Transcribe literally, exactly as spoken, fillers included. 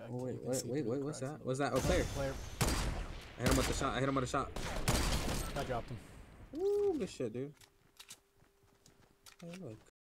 back. Oh, wait, You can wait, see wait, through wait, the what's cracks that? in the What's that? wall. Oh, player. Player. I hit him with the shot. I hit him with a shot. I dropped him. Ooh, good shit, dude. Hey, look.